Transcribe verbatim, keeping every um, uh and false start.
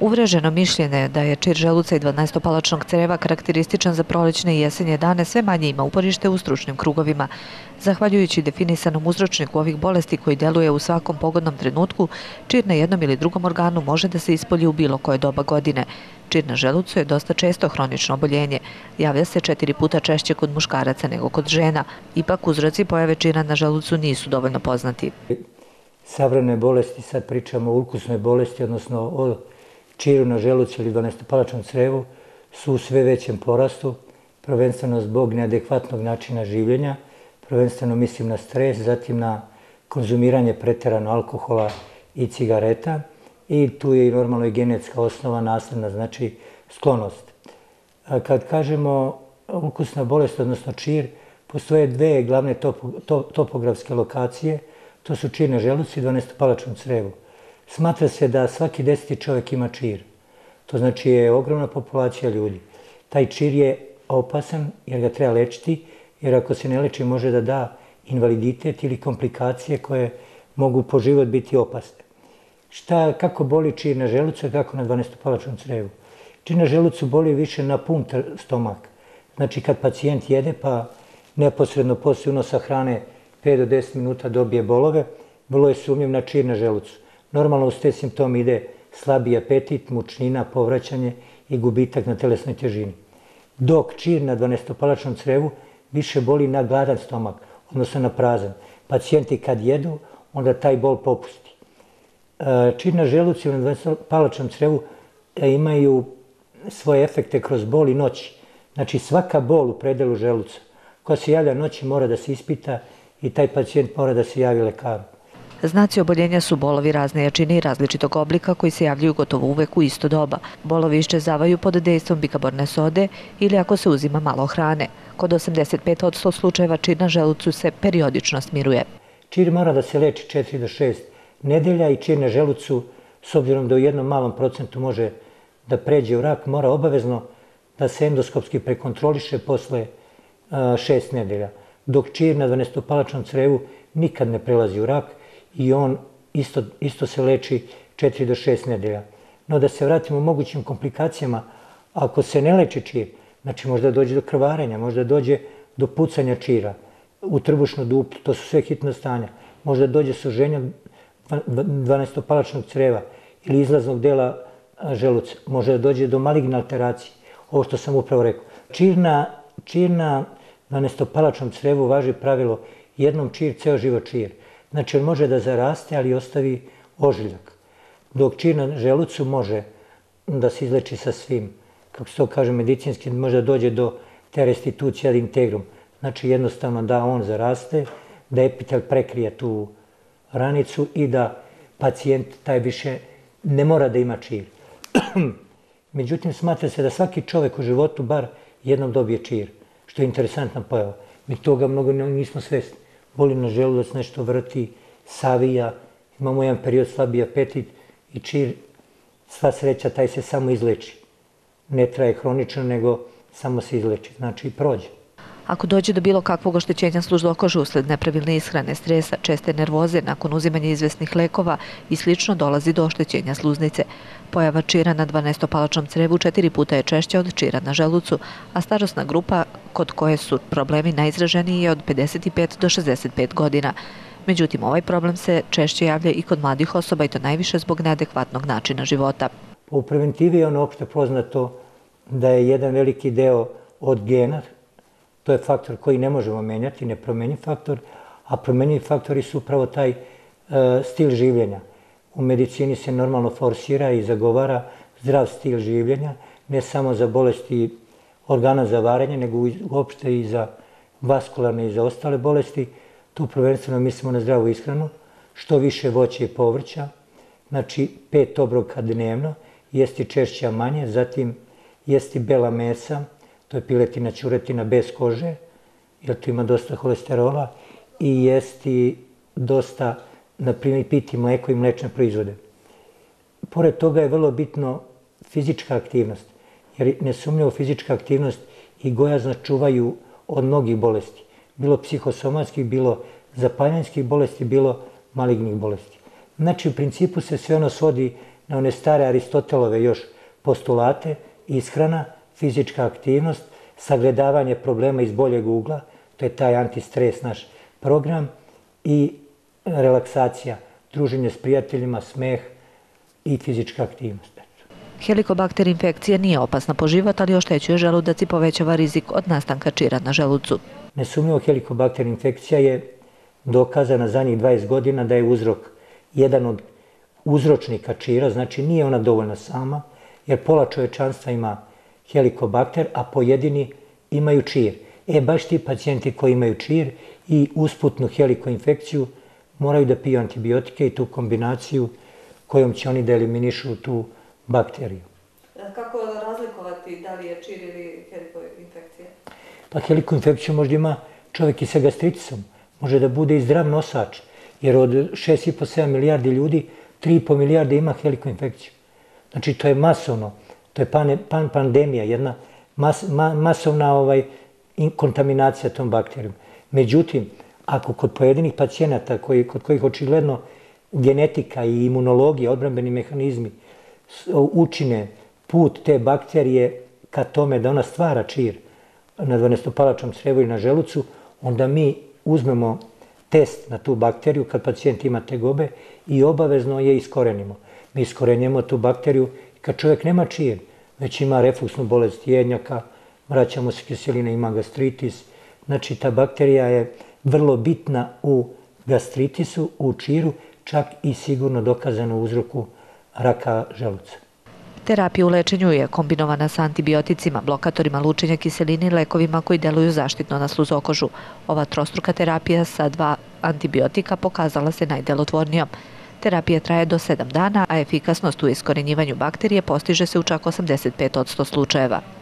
Uvreženo mišljenje da je čir želuca i dvanaestopalačnog creva karakterističan za prolećne i jesenje dane sve manje ima uporište u stručnim krugovima. Zahvaljujući definisanom uzročniku ovih bolesti koji deluje u svakom pogodnom trenutku, čir na jednom ili drugom organu može da se ispolji u bilo koje doba godine. Čir na želucu je dosta često hronično oboljenje. Javlja se četiri puta češće kod muškaraca nego kod žena. Ipak uzroci pojave čira na želucu nisu dovoljno poznati. Savremene bolesti, sad pričamo o ulkusnoj bolesti, odnosno o čiru na želucu ili dvanaestopalačnom crevu, su u sve većem porastu, prvenstveno zbog neadekvatnog načina življenja, prvenstveno mislim na stres, zatim na konzumiranje preterano alkohola i cigareta i tu je i normalno i genetska osnova nasledna, znači sklonost. Kad kažemo ulkusna bolest, odnosno čir, postoje dve glavne topografske lokacije, to su čir na želucu i dvanaestopalačnom crevu. Smatra se da svaki deseti čovjek ima čir. To znači je ogromna populacija ljudi. Taj čir je opasan jer ga treba lečiti, jer ako se ne leči može da da invaliditet ili komplikacije koje mogu po život biti opasne. Šta, kako boli čir na želucu i kako na dvanaestopalačnom crevu? Čir na želucu boli više na pun stomak. Znači kad pacijent jede pa neposredno poslije unosa hrane pet do deset minuta dobije bolove, vrlo je sumnjiv na čir na želucu. Normalno uz te simptome ide slabiji apetit, mučnina, povraćanje i gubitak na telesnoj težini. Dok čir na dvanaestopalačnom crevu više boli na gladan stomak, odnosno na prazan. Pacijenti kad jedu, onda taj bol popusti. Čir na želucu i na dvanaestopalačnom crevu imaju svoje efekte kroz bol i noći. Znači svaka bol u predelu želuca koja se javlja noći mora da se ispita i taj pacijent mora da se javi lekaru. Znaci oboljenja su bolovi razne jačine i različitog oblika koji se javljaju gotovo uvek u isto doba. Bolovi iščezavaju pod dejstvom bikaborne sode ili ako se uzima malo hrane. Kod osamdeset pet posto slučajeva čir na želucu se periodično smiruje. Čir mora da se leči četiri do šest nedelja i čir na želucu, s obzirom da u jednom malom procentu može da pređe u rak, mora obavezno da se endoskopski prekontroliše posle šest nedelja. Dok čir na dvanaestopalačnom crevu nikad ne prelazi u rak i on isto, isto se leči četiri do šest nedelja. No da se vratimo mogućim komplikacijama, ako se ne leči čir, znači možda dođe do krvarenja, možda dođe do pucanja čira u trbušno duplo, to su sve hitna stanja. Možda dođe suženja dvanaestopalačnog creva ili izlaznog dela želuca. Može da dođe do maligne alteracije, ovo što sam upravo rekao. Čir na, čir na dvanaestopalačnom crevu važi pravilo jednom čir, ceo život čir. Znači, on može da zaraste, ali ostavi ožiljak. Dok čir na želucu može da se izleči sa svim, kako se to kaže medicinski, može da dođe do te restitucije ad integrum. Znači, jednostavno da on zaraste, da epitel prekrije tu ranicu i da pacijent taj više ne mora da ima čir. Međutim, smatra se da svaki čovek u životu bar jednom dobije čir, što je interesantna pojava. Mi toga mnogo nismo svesni. Boli na želudac, nešto vrti, savija, imamo jedan period slabiji apetit i čir, sva sreća, taj se samo izleči. Ne traje hronično, nego samo se izleči, znači i prođe. Ako dođe do bilo kakvog oštećenja služdokože usled nepravilne ishrane, stresa, česte nervoze, nakon uzimanja izvesnih lekova i slično dolazi do oštećenja sluznice. Pojava čira na dvanaestopalačnom crevu četiri puta je češća od čira na želucu, a starosna grupa kod koje su problemi najizraženiji je od pedeset pet do šezdeset pet godina. Međutim, ovaj problem se češće javlja i kod mladih osoba i to najviše zbog neadekvatnog načina života. U preventivi je ono opšte poznato da je jedan veliki deo od gena. To je faktor koji ne možemo menjati, nepromenjiv faktor, a promenjivi faktori su upravo taj e, stil življenja. U medicini se normalno forsira i zagovara zdrav stil življenja, ne samo za bolesti organa za varenje, nego uopšte i za vaskularne i za ostale bolesti. Tu prvenstveno mislimo na zdravu ishranu, što više voća i povrća, znači pet obroka dnevno, jesti češće, a manje, zatim jesti bela mesa, to je piletina, ćuretina bez kože, jer tu ima dosta holesterola, i jesti dosta, na primjer, piti mleko i mlečne proizvode. Pored toga je vrlo bitno fizička aktivnost, jer nesumnjivo fizička aktivnost i gojaznost čuvaju od mnogih bolesti, bilo psihosomatskih, bilo zapaljenskih bolesti, bilo malignih bolesti. Znači, u principu se sve ono svodi na one stare Aristotelove još postulate, ishrana, fizička aktivnost, sagledavanje problema iz boljeg ugla, to je taj antistres naš program, i relaksacija, druženje s prijateljima, smeh i fizička aktivnost. Helikobakter infekcija nije opasna po život, ali oštećuje želudac i povećava rizik od nastanka čira na želucu. Nesumnjivo helikobakter infekcija je dokazana zadnjih dvadeset godina da je uzrok, jedan od uzročnika čira, znači nije ona dovoljna sama, jer pola čovečanstva ima helikobakter, a pojedini imaju čir. E, baš ti pacijenti koji imaju čir i usputnu helikoinfekciju moraju da piju antibiotike i tu kombinaciju kojom će oni da eliminišu tu bakteriju. Kako razlikovati da li je čir ili helikoinfekcija? Pa helikoinfekciju možda ima čovjek i sa gastritisom, može da bude i zdrav nosač, jer od šest i po do sedam milijardi ljudi, tri i po milijarde ima helikoinfekciju. Znači, to je masovno, to je pan, pan, pandemija, jedna mas, ma, masovna ovaj, kontaminacija tom bakterijom. Međutim, ako kod pojedinih pacijenata, koji, kod kojih očigledno genetika i imunologija, odbrambeni mehanizmi učine put te bakterije ka tome da ona stvara čir na dvanaestopalačnom crevu i na želucu, onda mi uzmemo test na tu bakteriju kad pacijent ima tegobe i obavezno je iskorenimo. Mi iskorenjujemo tu bakteriju kad čovjek nema čir, već ima refluksnu bolest jednjaka, vraćamo se kiseline, ima gastritis. Znači, ta bakterija je vrlo bitna u gastritisu, u čiru, čak i sigurno dokazano u uzroku raka želuca. Terapija u lečenju je kombinovana sa antibioticima, blokatorima lučenja kiseline i lekovima koji deluju zaštitno na sluzokožu. Ova trostruka terapija sa dva antibiotika pokazala se najdelotvornijom. Terapija traje do sedam dana, a efikasnost u iskorenjivanju bakterije postiže se u čak osamdeset pet posto slučajeva.